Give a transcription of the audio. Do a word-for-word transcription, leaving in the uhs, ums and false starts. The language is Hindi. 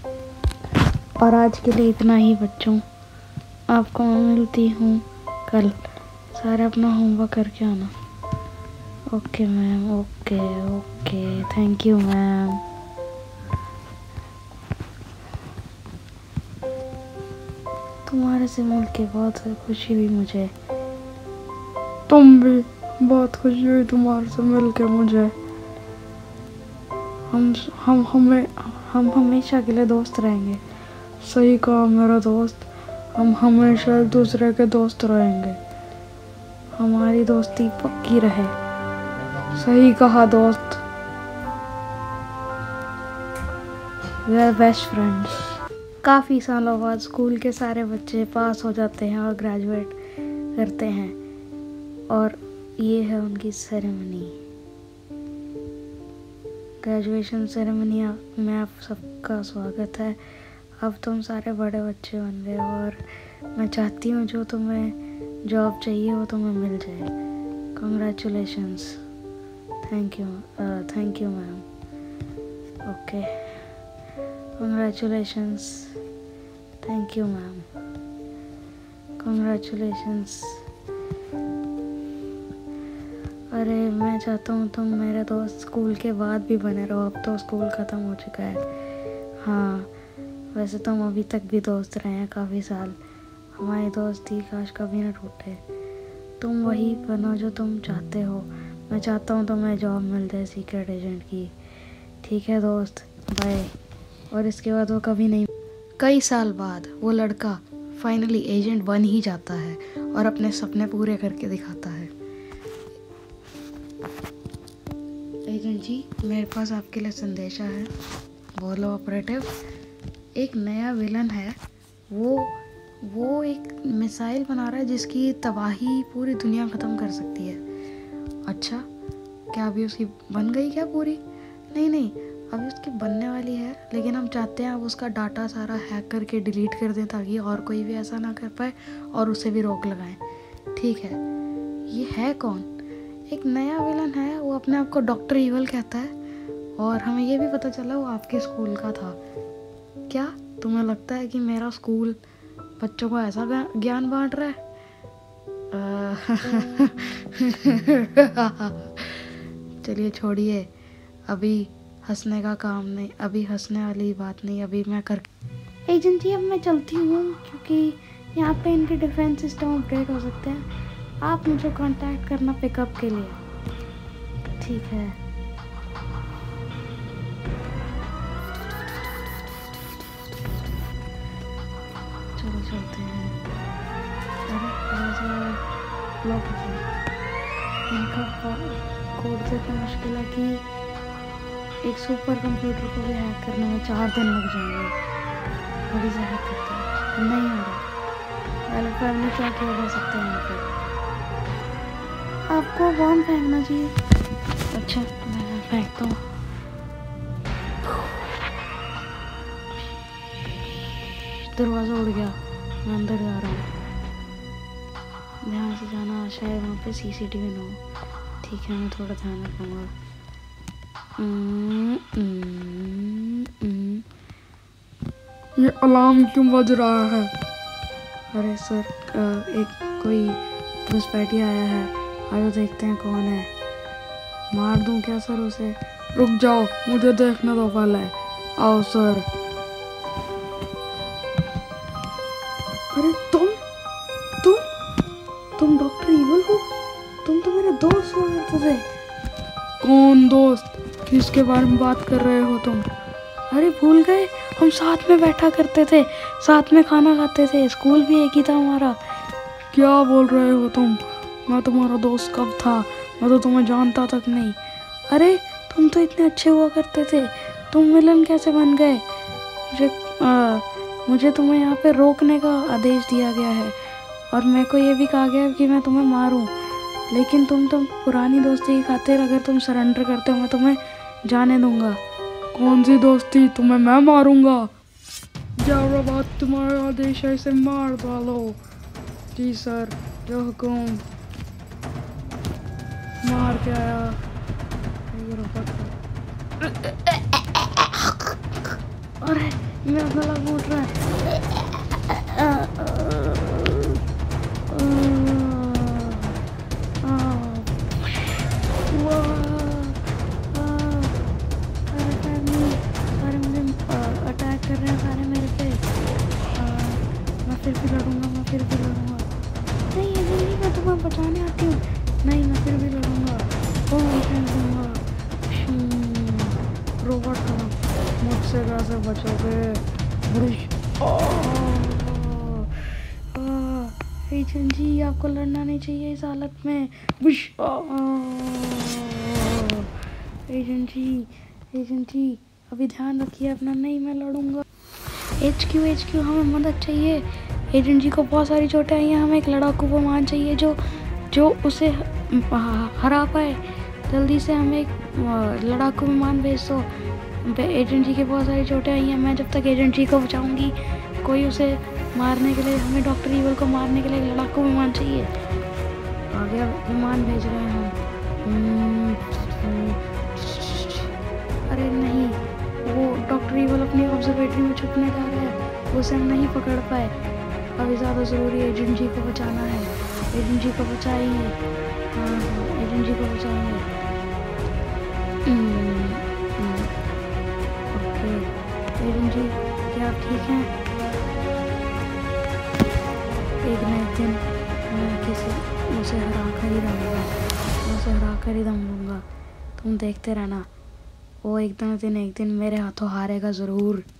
और आज के लिए इतना ही बच्चों। आपको मैं मिलती हूँ कल। सारे अपना होमवर्क करके आना। Okay ma'am, okay okay, thank you ma'am. तुम्हारे से मिल के बहुत खुशी हुई मुझे। तुम भी, बहुत खुशी हुई तुम्हारे से मिल के मुझे। हम हम हमें हम हमेशा के लिए दोस्त रहेंगे। सही कहा मेरा दोस्त, हम हमेशा एक दूसरे के दोस्त रहेंगे। हमारी दोस्ती पक्की रहे। सही कहा दोस्त। We are best friends. काफ़ी सालों बाद स्कूल के सारे बच्चे पास हो जाते हैं और ग्रेजुएट करते हैं, और ये है उनकी सेरेमनी। ग्रेजुएशन सेरेमनी में आप सबका स्वागत है। अब तुम सारे बड़े बच्चे बन गए और मैं चाहती हूँ जो तुम्हें जॉब चाहिए वो तुम्हें मिल जाए। Congratulations. Thank you, thank you ma'am. Okay, congratulations. Thank you ma'am. Congratulations. अरे मैं चाहता हूँ तुम मेरे दोस्त स्कूल के बाद भी बने रहो। अब तो स्कूल ख़त्म हो चुका है। हाँ, वैसे तुम अभी तक भी दोस्त रहे हैं काफ़ी साल। हमारी दोस्ती काश कभी ना टूटे। तुम वही बनो जो तुम चाहते हो। मैं चाहता हूँ तुम्हें जॉब मिल जाए सीक्रेट एजेंट की। ठीक है दोस्त, बाय। और इसके बाद वो कभी नहीं। कई साल बाद वो लड़का फाइनली एजेंट बन ही जाता है और अपने सपने पूरे करके दिखाता है। एजेंट जी, मेरे पास आपके लिए संदेशा है। बोलो ऑपरेटिव। एक नया विलन है, वो वो एक मिसाइल बना रहा है जिसकी तबाही पूरी दुनिया ख़त्म कर सकती है। अच्छा, क्या अभी उसकी बन गई क्या पूरी? नहीं नहीं, अभी उसकी बनने वाली है, लेकिन हम चाहते हैं आप उसका डाटा सारा हैक करके डिलीट कर दें ताकि और कोई भी ऐसा ना कर पाए और उसे भी रोक लगाएं। ठीक है। ये है कौन? एक नया विलन है, वो अपने आप को डॉक्टर इवल कहता है, और हमें ये भी पता चला वो आपके स्कूल का था। क्या तुम्हें लगता है कि मेरा स्कूल बच्चों को ऐसा ज्ञान बांट रहा है? चलिए छोड़िए, अभी हंसने का काम नहीं, अभी हंसने वाली बात नहीं, अभी मैं कर। एजेंट जी, अब मैं चलती हूँ क्योंकि यहाँ पे इनके डिफेंस सिस्टम अपडेट हो सकते हैं। आप मुझे कांटेक्ट करना पिकअप के लिए। ठीक है। चलो चलते हैं। अरे थोड़ा सा ब्लॉक हो गया। इनका कोड से इतना मुश्किल है कि एक सुपर कंप्यूटर को भी हैक करने में चार दिन लग जाएंगे। थोड़ी सा हैक करते हैं। नहीं हो रहा। पहले फैमिली क्या किया जा सकता है यहाँ पे? आपको बॉम्ब फेंकना चाहिए। अच्छा, मैं फेंकता हूँ। दरवाज़ा उड़ गया। मैं अंदर जा रहा हूँ। ध्यान से जाना, शायद वहाँ पे सीसीटीवी ना हो। ठीक है, मैं थोड़ा ध्यान रखूँगा। ये अलार्म क्यों बज रहा है? अरे सर, एक कोई घुसपैठी आया है। आइए देखते हैं कौन है। मार दूं क्या सर उसे? रुक जाओ, मुझे देखने दो पहले। आओ सर। अरे तुम तुम तुम डॉक्टर इवल हो? तुम तो मेरे दोस्त हुआ करते थे। कौन दोस्त? किसके बारे में बात कर रहे हो तुम? अरे भूल गए, हम साथ में बैठा करते थे, साथ में खाना खाते थे, स्कूल भी एक ही था हमारा। क्या बोल रहे हो तुम? मैं तुम्हारा दोस्त कब था? मैं तो तुम्हें जानता तक नहीं। अरे तुम तो इतने अच्छे हुआ करते थे, तुम विलन कैसे बन गए? मुझे आ, मुझे तुम्हें यहाँ पे रोकने का आदेश दिया गया है और मेरे को ये भी कहा गया है कि मैं तुम्हें मारूं, लेकिन तुम तुम पुरानी दोस्ती की खातिर अगर तुम सरेंडर करते हो मैं तुम्हें जाने दूंगा। कौन सी दोस्ती? तुम्हें मैं मारूंगा। जरा बात तुम्हारा आदेश है, इसे मार डालो। जी सर, जो हुकुम। मार के आया। ये रोबोट। अरे मेरा गला घोट रहा है। अटैक कर रहे हैं सारे मेरे पे। मैं फिर भी लड़ूंगा, मैं फिर भी लड़ूंगा। नहीं ये नहीं, मैं तुम्हें बचाने आती हूँ। नहीं मैं फिर भी लड़ूंगा। रोबोट का मुझसे कैसे बचोगे? एजेंट जी आपको लड़ना नहीं चाहिए इस हालत में। एजेंट जी एजेंट जी अभी ध्यान रखिए अपना। नहीं मैं लड़ूंगा। एच क्यू एच क्यू हमें मदद चाहिए। एजेंट जी को बहुत सारी चोटें आई हैं। हमें एक लड़ाकू विमान चाहिए जो जो उसे हरा पाए। जल्दी से हमें एक लड़ाकू विमान भेज दो। एजेंट जी के बहुत सारी चोटें आई हैं। मैं जब तक एजेंट जी को बचाऊंगी, कोई उसे मारने के लिए, हमें डॉक्टर ईवल को मारने के लिए एक लड़ाकू विमान चाहिए। आगे विमान भेज रहे हैं हम। अरे नहीं, वो डॉक्टर ईवल अपनी ऑब्जर्वेटरी में छुपने जा रहे हैं। उसे हम नहीं पकड़ पाए। अभी ज़्यादा ज़रूरी है एजेंट जी को बचाना है। एजेंट जी को बचाइए। हाँ हाँ एजेंट जी को बचाइए। ओके एजेंट जी क्या आप ठीक हैं? एक ना एक दिन मैं किसी उसे हरा कर ही रहूँगा। उसे हरा कर ही दम लूँगा। तुम देखते रहना, वो एक दिन दिन एक दिन मेरे हाथों हारेगा ज़रूर।